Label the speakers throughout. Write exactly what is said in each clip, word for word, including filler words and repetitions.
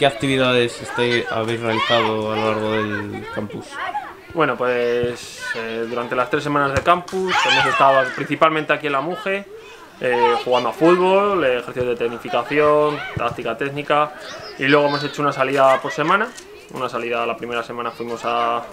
Speaker 1: ¿qué actividades estáis, habéis realizado a lo largo del campus?
Speaker 2: Bueno, pues eh, durante las tres semanas de campus hemos estado principalmente aquí en La Muge, eh, jugando a fútbol, eh, ejercicios de tecnificación, táctica técnica, y luego hemos hecho una salida por semana. Una salida, la primera semana fuimos a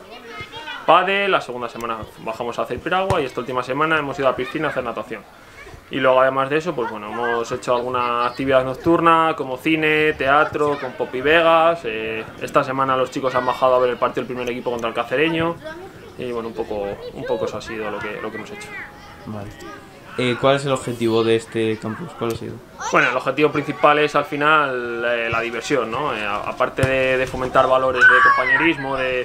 Speaker 2: pádel, la segunda semana bajamos a hacer piragua y esta última semana hemos ido a piscina a hacer natación. Y luego además de eso, pues bueno, hemos hecho alguna actividad nocturna como cine, teatro, con Poppy Vegas. Eh, esta semana los chicos han bajado a ver el partido del primer equipo contra el Cacereño. Y bueno, un poco, un poco eso ha sido lo que, lo que hemos hecho.
Speaker 1: Vale. Eh, ¿Cuál es el objetivo de este campus? ¿Cuál ha sido?
Speaker 2: Bueno, el objetivo principal es al final eh, la diversión, ¿no? Eh, aparte de, de fomentar valores de compañerismo, de,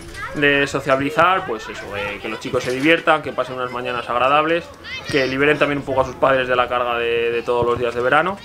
Speaker 2: de sociabilizar, pues eso, eh, que los chicos se diviertan, que pasen unas mañanas agradables, que liberen también un poco a sus padres de la carga de, de todos los días de verano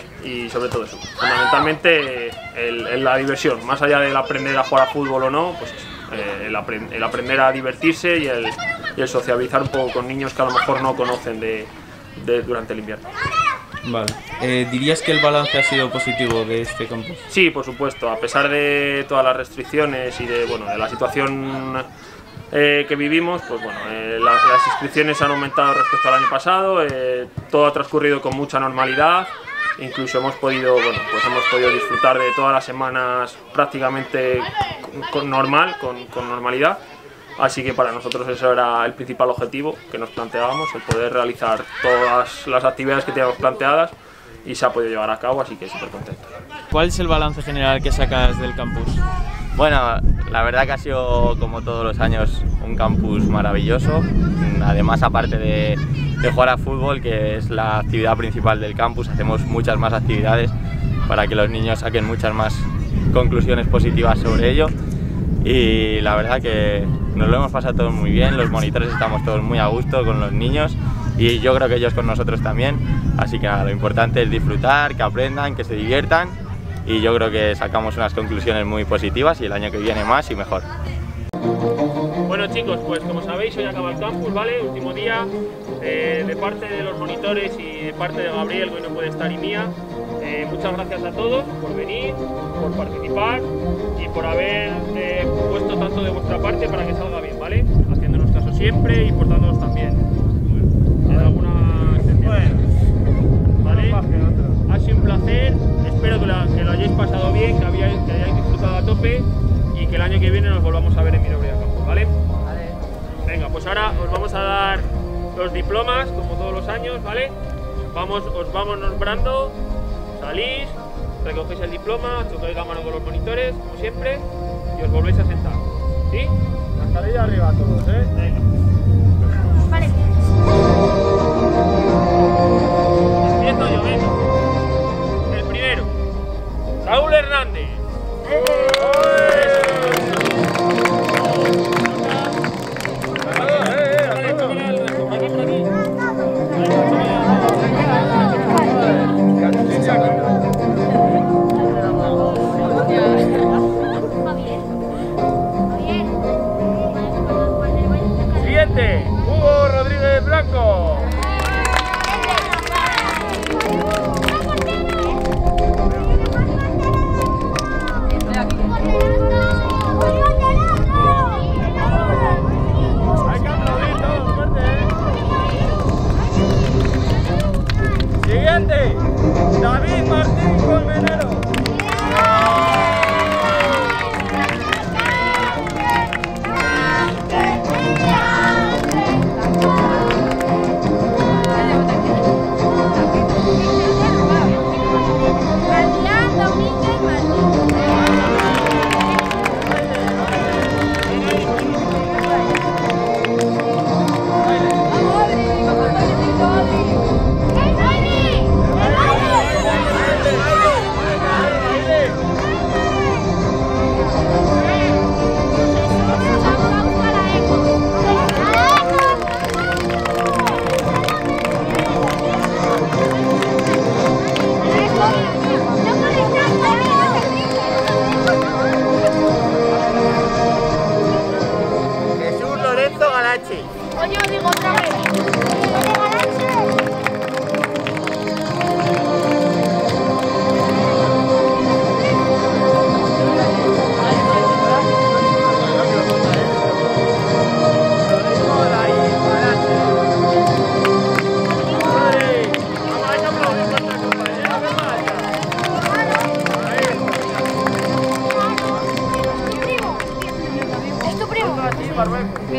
Speaker 2: y sobre todo eso, fundamentalmente el, el, la diversión, más allá del aprender a jugar a fútbol o no, pues eso, eh, el, apre el aprender a divertirse y el, y el sociabilizar un poco con niños que a lo mejor no conocen de, de, durante el invierno.
Speaker 1: Vale. Eh, ¿Dirías que el balance ha sido positivo de este campus?
Speaker 2: Sí, por supuesto, a pesar de todas las restricciones y de, bueno, de la situación eh, que vivimos, pues bueno, eh, la, las inscripciones han aumentado respecto al año pasado, eh, todo ha transcurrido con mucha normalidad, incluso hemos podido, bueno, pues hemos podido disfrutar de todas las semanas prácticamente con, con normal, con, con normalidad. Así que para nosotros eso era el principal objetivo que nos planteábamos, el poder realizar todas las actividades que teníamos planteadas y se ha podido llevar a cabo, así que súper contento.
Speaker 1: ¿Cuál es el balance general que sacas del campus?
Speaker 3: Bueno, la verdad que ha sido, como todos los años, un campus maravilloso. Además, aparte de, de jugar a fútbol, que es la actividad principal del campus, hacemos muchas más actividades para que los niños saquen muchas más conclusiones positivas sobre ello. Y la verdad que nos lo hemos pasado todos muy bien, los monitores estamos todos muy a gusto con los niños y yo creo que ellos con nosotros también, así que nada, lo importante es disfrutar, que aprendan, que se diviertan y yo creo que sacamos unas conclusiones muy positivas y el año que viene más y mejor.
Speaker 2: Bueno chicos, pues como sabéis hoy acaba el campus, ¿vale? Último día, eh, de parte de los monitores y de parte de Gabriel, que hoy no puede estar, y mía, eh, muchas gracias a todos por venir, por participar y por haber eh, puesto tanto de vuestra parte para que salga bien, ¿vale? Haciéndonos caso siempre y portándonos también. ¿En alguna excepción? ¿Vale? Ha sido un placer, espero que, la, que lo hayáis pasado bien, que, habíais, que hayáis disfrutado a tope y que el año que viene nos volvamos a ver en Mirobrea Campus, ¿vale? Vale. Venga, pues ahora os vamos a dar los diplomas, como todos los años, ¿vale? Vamos, os vamos nombrando, salís, recogéis el diploma, chocáis la mano con los monitores, como siempre, y os volvéis a sentar, ¿sí? Mascarilla arriba todos, ¿eh? Venga. Vale. Empiezo yo, venga. El primero, Saúl Hernández. Siguiente, Hugo Rodríguez Blanco.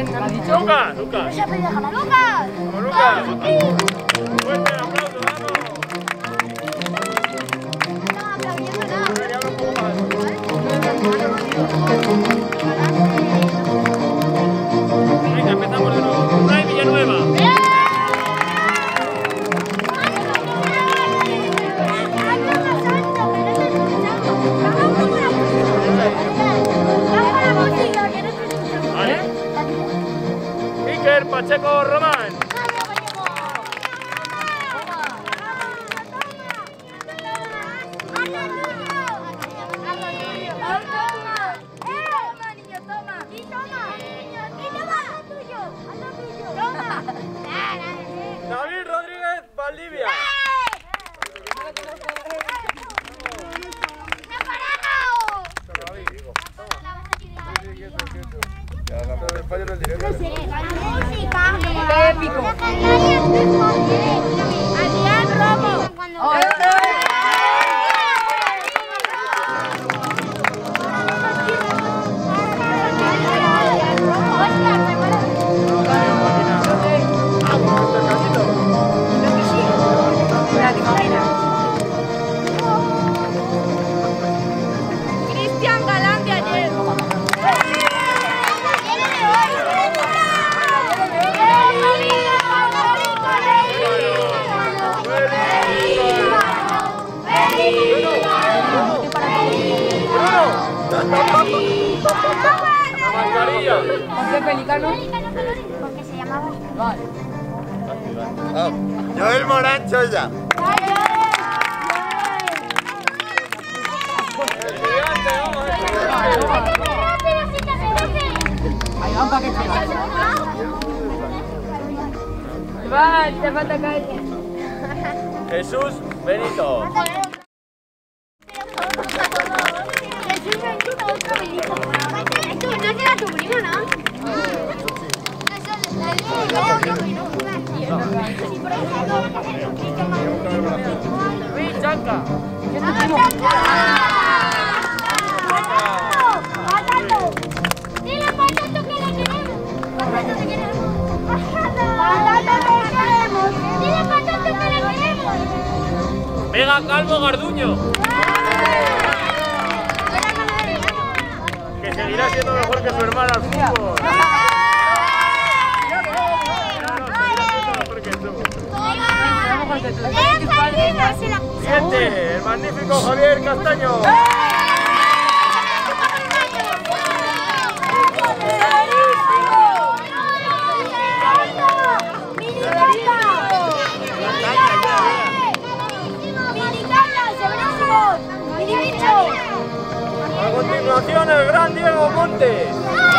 Speaker 2: Lucas, Lucas.
Speaker 4: ¡Lucas!
Speaker 2: Vamos, Lucas. Fuerte el aplauso, vamos. Venga, habla un poco más. Venga, empezamos de nuevo. Unai Villanueva. Vale. Iker Pacheco Román. David Rodríguez Valdivia.
Speaker 4: Épico. Adrián Romo. Cristian Galán de ayer.
Speaker 2: La mascarilla.
Speaker 5: ¿Por qué Pelicano?
Speaker 4: Porque se llamaba.
Speaker 5: Vale.
Speaker 6: Oh, Joel Morán Choya.
Speaker 2: El gigante, vamos, el gigante.
Speaker 5: Ahí va un paquete. Va, te falta calle.
Speaker 3: Jesús Benito.
Speaker 4: No será tu primo, ¿no?
Speaker 2: Luis Chanca.
Speaker 4: Dile Patato que le queremos. Patato te queremos. Patato te queremos. Dile Patato que le queremos.
Speaker 2: Vega Calvo Garduño. Que seguirá siendo mejor que su hermana al fútbol. Siguiente, el magnífico Javier Castaño. A continuación, el gran Diego Montes.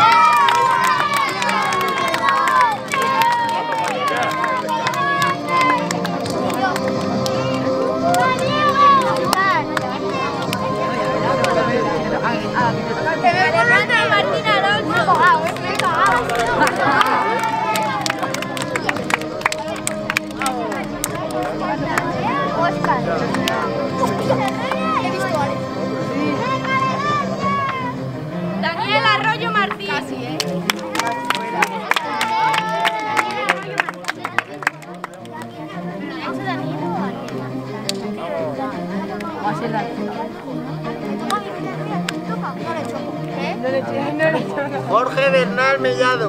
Speaker 4: Martín Alonso. Oscar. Daniel Arroyo Martín. Casi, ¿eh?
Speaker 6: Jorge Bernal Mellado.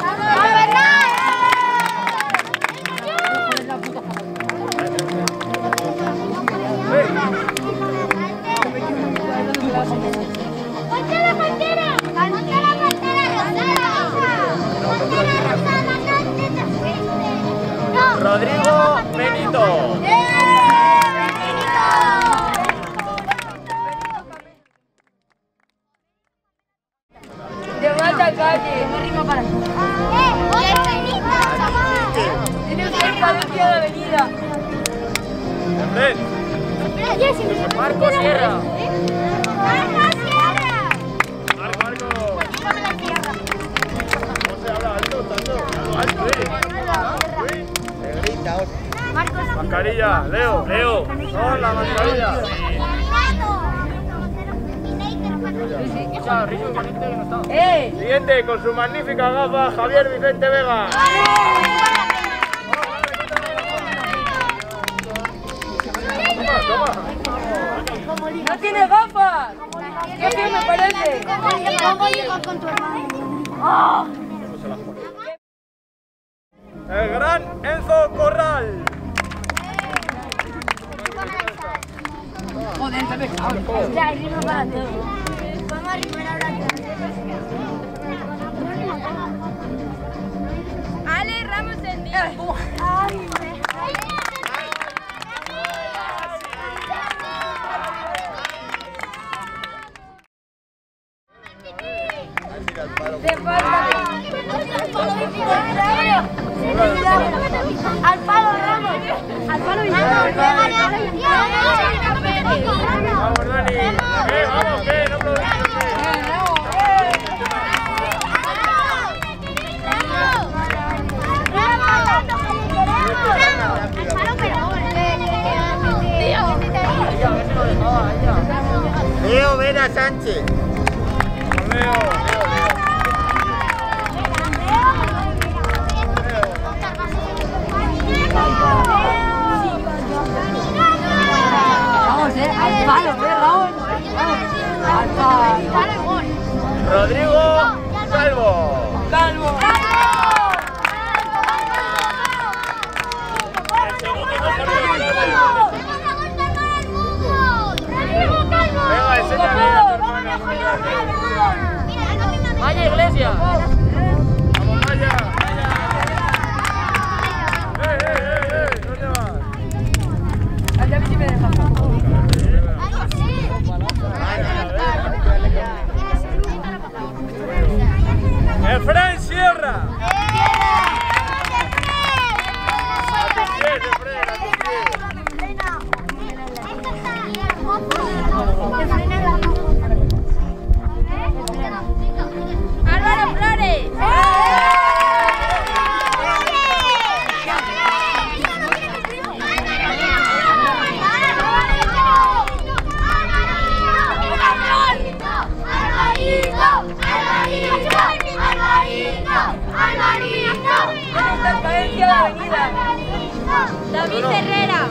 Speaker 3: Rodrigo Benito.
Speaker 5: De vuelta a calle. No rima para ti. Tiene cerca de un tío de avenida.
Speaker 2: Marco Sierra.
Speaker 4: Marco Sierra.
Speaker 2: Marco, Marco. ¿Cómo se habla alto? Tanto. Alto, eh.
Speaker 6: Negrita, Oscar.
Speaker 2: Mascarilla, Leo, Leo. No, la mascarilla.
Speaker 5: ¡Eh!
Speaker 2: Siguiente, con su magnífica gafa, Javier Vicente Vega.
Speaker 5: ¡No tiene gafas! ¡Qué bien me parece!
Speaker 4: ¿Cómo llegas con tu hermano?
Speaker 2: El gran Enzo Corral.
Speaker 5: Joder, se me cago.
Speaker 4: Ya, rima para todos. Vamos a rimar ahora. Ale Ramos en día. Ay,
Speaker 5: ¡Te falta!
Speaker 4: al palo Ramos. Al palo
Speaker 2: Vamos, Dani. Eh, vamos, que no aplaudimos.
Speaker 6: Leo Vera Sánchez.
Speaker 2: Leo.
Speaker 5: Vamos, eh, al palo, eh, Raúl. Al palo.
Speaker 2: Rodrigo Calvo.
Speaker 5: Calvo.
Speaker 2: Venga, enséñame a tu hermano.
Speaker 5: Vaya Iglesia.
Speaker 2: Vamos, vaya. Eh, eh, eh, eh, ¿dónde vas?
Speaker 5: Allá a ver si me dejas.
Speaker 2: Efraín Sierra. A tus pies, Efraín, a tus pies.
Speaker 4: Álvaro Flores.
Speaker 5: Transparencia de avenida.
Speaker 4: David Herrera.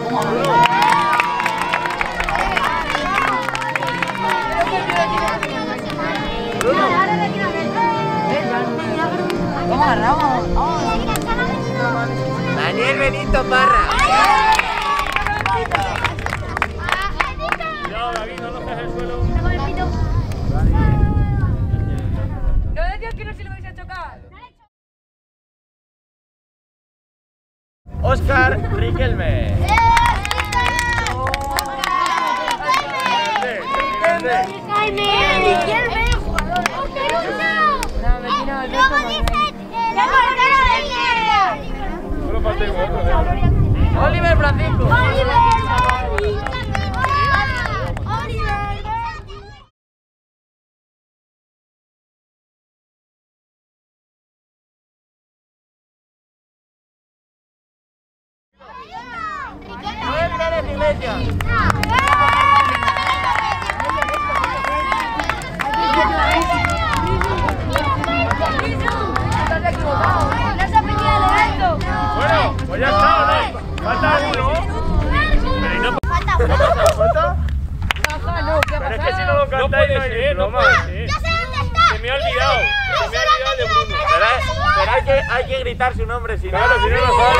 Speaker 5: Vamos a Ramos.
Speaker 6: Daniel Benito Parra.
Speaker 2: Cuidado, David, no lo dejes en el suelo.
Speaker 5: No decías que no se lo vais a chocar.
Speaker 3: Óscar Riquelme.
Speaker 2: Solo falta otro.
Speaker 5: Oliver Francisco.
Speaker 2: Noel Pérez Iglesias. Bueno, pues ya está, ¿no? Falta uno. Pero ¿y no pasa? ¿Falta? Pero es que si no lo cantáis no hay ni broma. Se me ha olvidado. Se me ha olvidado de Bruno.
Speaker 3: Pero, pero hay, que, hay que gritar su nombre, si no...
Speaker 2: Claro, si no lo sabes.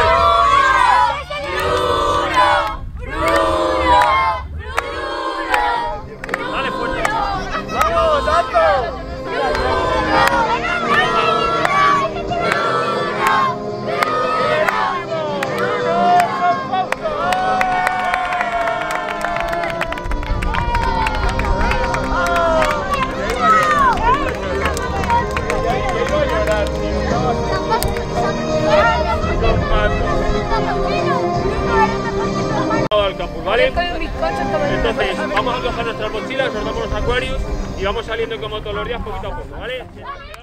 Speaker 2: Dale fuerte. ¡Vamos, Santo! Al campus, ¿vale? Entonces, vamos a coger nuestras mochilas, nos damos los acuarios y vamos saliendo como todos los días poquito a poco, ¿vale?